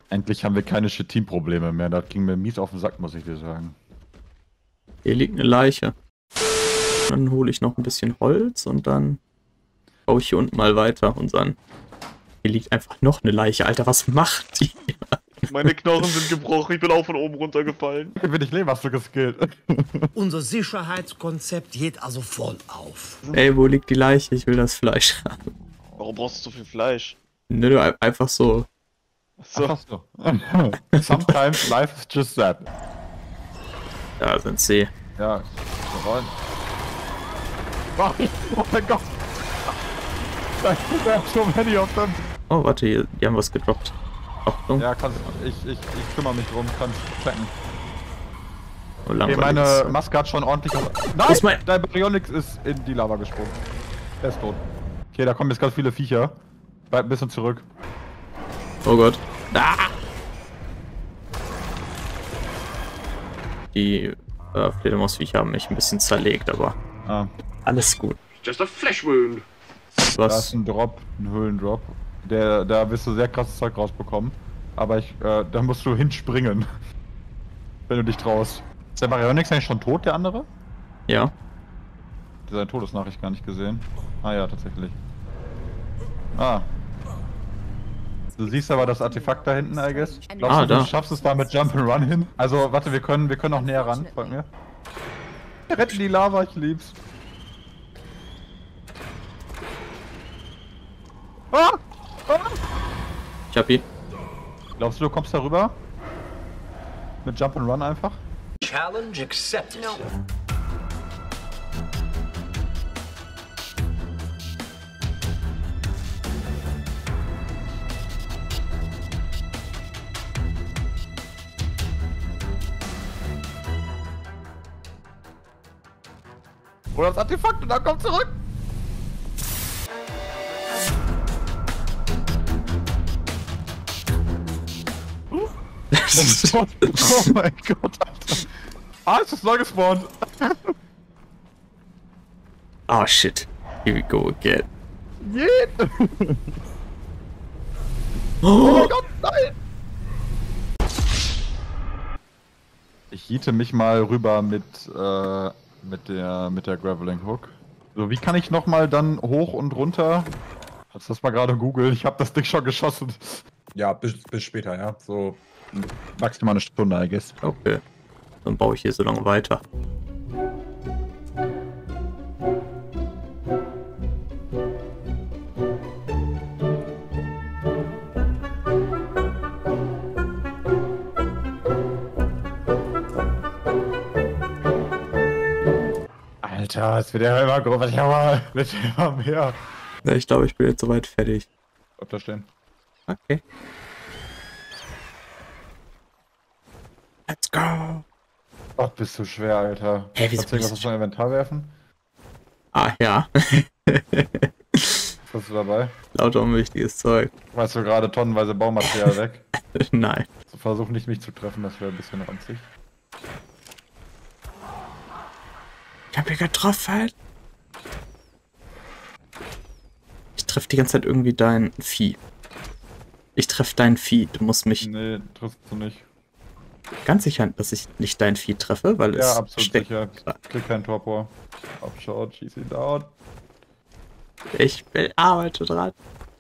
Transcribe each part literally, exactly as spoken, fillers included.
Endlich haben wir keine Shit-Team-Probleme mehr. Das ging mir mies auf den Sack, muss ich dir sagen. Hier liegt eine Leiche. Dann hole ich noch ein bisschen Holz und dann baue ich hier unten mal weiter unseren. Hier liegt einfach noch eine Leiche. Alter, was macht die? Meine Knochen sind gebrochen, ich bin auch von oben runtergefallen. Wenn ich lebe, hast du geskillt. Unser Sicherheitskonzept geht also voll auf. Ey, wo liegt die Leiche? Ich will das Fleisch haben. Warum brauchst du so viel Fleisch? Nö, ein- einfach so. So. Ach so. Sometimes life is just that. Da sind sie. Ja, wir wollen. Oh, oh mein Gott! Da sind so many of them. Oh, warte, hier, die haben was gedroppt. Achtung. Ja, kannst, ich, ich, ich kümmere mich drum, kannst checken. Oh, Okay, langweilig meine ist- Maske hat schon ordentlich... Wo Nein! ist mein- Dein Baryonyx ist in die Lava gesprungen. Der ist tot. Okay, da kommen jetzt ganz viele Viecher. Bleib ein bisschen zurück. Oh Gott. Ah! Die äh, Fledermausviecher haben mich ein bisschen zerlegt, aber Ah, alles gut. Just a flesh wound. da ist Was? ein Drop, ein Höhlendrop. Der, da wirst du sehr krasses Zeug rausbekommen. Aber ich, äh, da musst du hinspringen. Wenn du dich traust. Ist der Baryonyx eigentlich schon tot, der andere? Ja. Seine Todesnachricht gar nicht gesehen. Ah ja, tatsächlich. Ah. Du siehst aber das Artefakt da hinten, I guess. Glaubst Ah, du, du da. schaffst es da mit Jump'n'Run hin? Also, warte, wir können, wir können auch näher ran, folgt mir. Wir retten die Lava, ich lieb's. Ah! Ah! Ich hab ihn. Glaubst du, du kommst da rüber? Mit Jump'n'Run einfach? Challenge accepted. No. Oder das Artefakt und dann komm zurück! Oh mein Gott, Alter. Ah, es ist neu gespawnt. Oh shit. Here we go again. Jeet. Oh Oh, mein Gott, nein! Ich jiete mich mal rüber mit, äh, mit der, mit der Graveling Hook. So, wie kann ich nochmal dann hoch und runter? Hast du das mal gerade googelt? Ich habe das Ding schon geschossen. Ja, bis, bis später, ja. So maximal eine Stunde, I guess. okay. Dann baue ich hier so lange weiter. Alter, es wird ja immer größer, ja, wird ja immer mehr. Ja, ich glaube, ich bin jetzt soweit fertig. Bleibt da stehen. Okay. Let's go. Gott, bist du schwer, Alter. Hä, wieso Kannst du irgendwas bist aus deinem Inventar werfen? Ah, ja. Was hast du dabei? Lauter unwichtiges Zeug. Weißt du gerade tonnenweise Baumaterial weg? Nein. So, versuch nicht mich zu treffen, das wäre ein bisschen ranzig. Ich hab hier getroffen. Ich treffe die ganze Zeit irgendwie dein Vieh. Ich treffe dein Vieh. Du musst mich Nee, triffst du nicht. ganz sicher, dass ich nicht dein Vieh treffe, weil Ja, es absolut steckt. sicher. Krieg keinen Torpor. Abschaut, schieß ihn down. Ich will arbeite dran.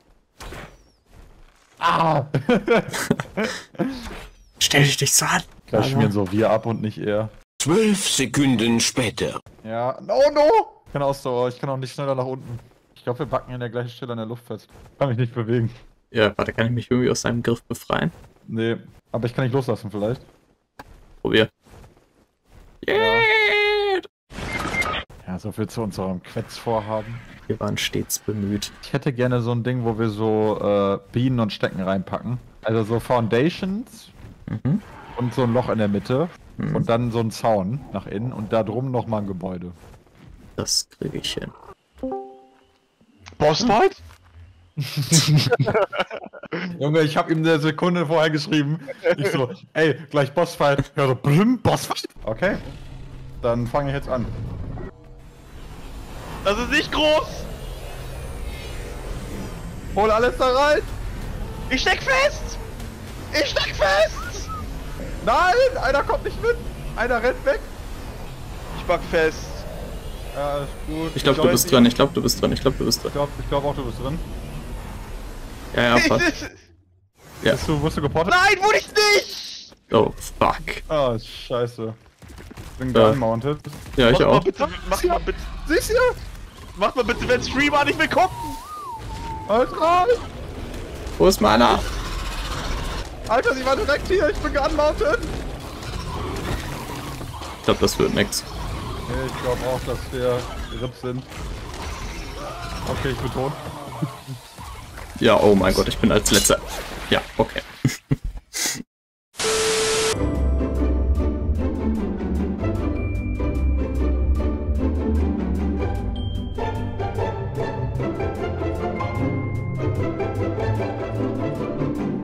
Ah! Stell dich nicht so an. Gleich schmieren so wir ab und nicht er. Zwölf Sekunden später. Ja, no, no! Ich kann Ausdauer, ich kann auch nicht schneller nach unten. Ich glaube, wir backen in der gleichen Stelle an der Luft fest. Kann mich nicht bewegen. Ja, warte, kann ich mich irgendwie aus seinem Griff befreien? Nee, aber ich kann nicht loslassen vielleicht. Probier. Yeah. Ja, so viel zu unserem Quetzvorhaben. Wir waren stets bemüht. Ich hätte gerne so ein Ding, wo wir so äh, Bienen und Stecken reinpacken. Also so Foundations Mhm. und so ein Loch in der Mitte. Mhm. Und dann so ein Zaun nach innen und da drum nochmal ein Gebäude. Das kriege ich hin. Bossfight? Junge, ich habe ihm eine Sekunde vorher geschrieben. Ich so, ey, gleich Bossfight. Ja, so, blüm, Bossfight. Okay, dann fange ich jetzt an. Das ist nicht groß! Hol alles da rein. Ich steck fest! Ich steck fest! Nein, einer kommt nicht mit. Einer rennt weg. Ich back fest. Ja, ist gut. Ich glaube, du bist drin. Ich glaube, du bist drin. Ich glaube, du bist drin. Ich glaube ich glaub auch, du bist drin. Ja, ja, fast. Ja. Bist du, wurdest du geportet? Nein, wurde ich nicht! Oh, fuck. Ah, scheiße. Ich bin Ja. geunmounted. Ja, ich Mach mal auch. bitte, mach mal bitte, Siehst du? mach mal bitte, wenn Streamer nicht will gucken! Halt rein! Wo ist meiner? Alter, sie war direkt hier. Ich bin geunmounted. Ich glaube, das wird nix. Nee, ich glaube auch, dass wir gerippt sind. Okay, ich bin tot. Ja, oh mein Gott, ich bin als letzter. Ja, okay.